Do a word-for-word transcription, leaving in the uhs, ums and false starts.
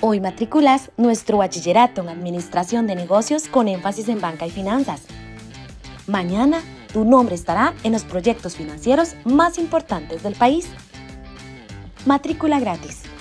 Hoy matriculas nuestro bachillerato en Administración de Negocios con énfasis en banca y finanzas. Mañana, tu nombre estará en los proyectos financieros más importantes del país. Matrícula gratis.